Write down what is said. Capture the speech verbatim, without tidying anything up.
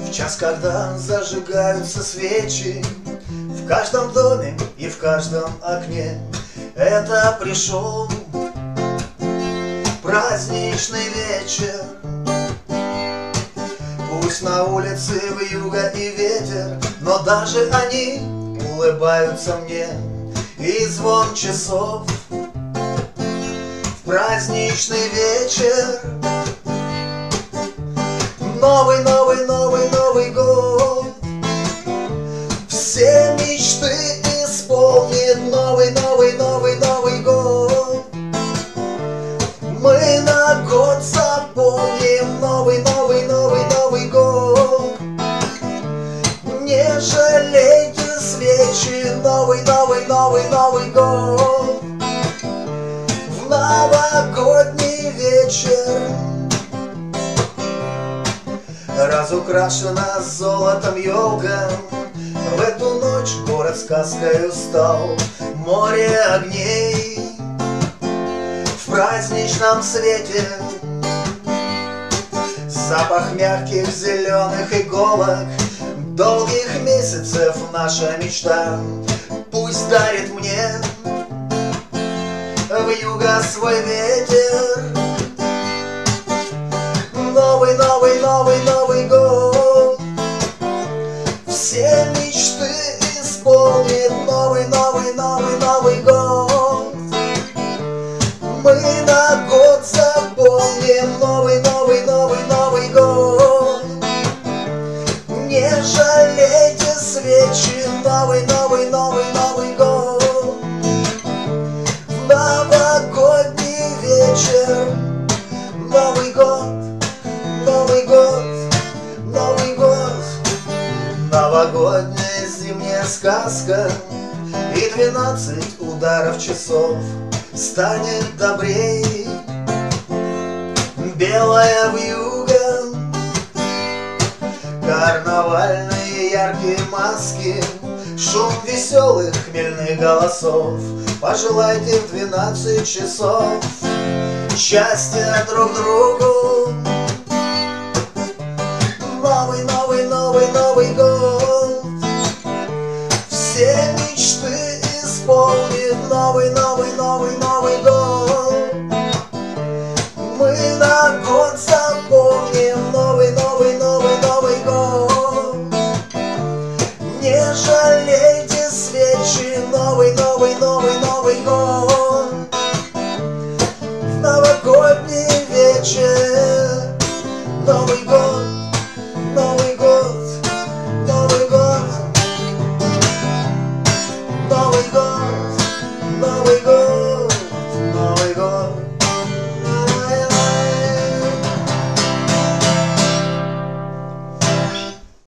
В час, когда зажигаются свечи в каждом доме и в каждом окне, это пришел праздничный вечер. Пусть на улице вьюга и ветер, но даже они улыбаются мне. И звон часов в праздничный вечер. Новый, новый, новый, Новый год все мечты исполнит. Новый, новый, новый, Новый год мы на год запомним. Новый, новый, новый, Новый год. Не жалейте свечи. Новый, новый, новый, Новый год в новогодний вечер. Разукрашена золотом елка, в эту ночь город сказкою стал. Море огней в праздничном свете, запах мягких зеленых иголок, долгих месяцев наша мечта. Пусть дарит мне вьюга свой ветер. Новый, новый, новый, Новый год все мечты исполнит. Новый, новый, новый, Новый год мы на год запомним. Новый, новый, новый, Новый год. Не жалейте свечи. Новый, новый, новый, Новый год в новогодний вечер. Новый год, Новый год, Новый год. Новогодняя зимняя сказка и двенадцать ударов часов станет добрей. Белая вьюга, карнавальные яркие маски, шум веселых хмельных голосов. Пожелайте в двенадцать часов счастья друг другу. Новый, новый, новый, Новый год все мечты исполнит. Новый, новый, новый, Новый год мы на год запомним. Новый, новый, новый, Новый год. Не жалейте свечи. Новый, новый, новый, Новый год в новогодний вечер. Новый год.